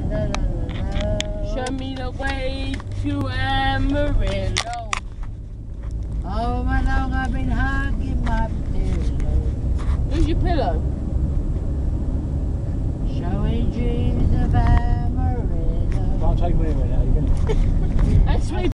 Show me the way to Amarillo. Oh, my long I've been hugging my pillow. Where's your pillow? Showing dreams of Amarillo. Can't take me away now, you're going to... That's me.